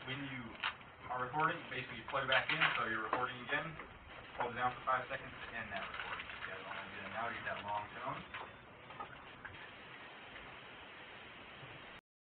when you are recording, basically you plug it back in, so you're recording again, hold it down for 5 seconds to end that recording. You guys want to do that now, you get that long tone.